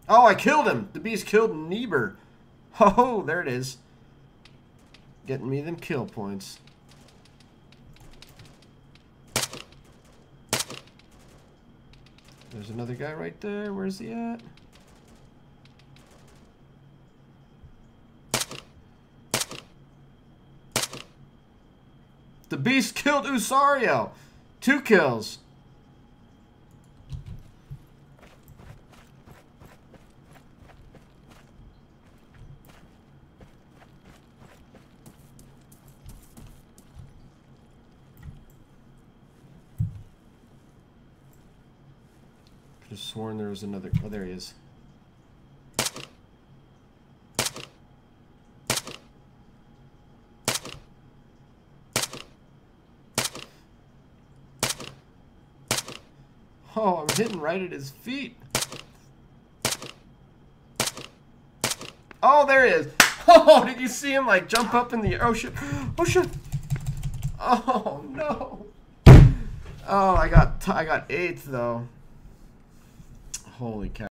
Oh, I killed him. The beast killed Niebuhr. Oh, there it is. Getting me them kill points. There's another guy right there. Where's he at? The beast killed Usario. 2 kills. Could have sworn there was another. Oh, there he is. Oh, I'm hitting right at his feet. Oh, there he is. Oh, did you see him like jump up in the air? Oh shit. Oh shit. Oh no. Oh, I got 8th though. Holy cow.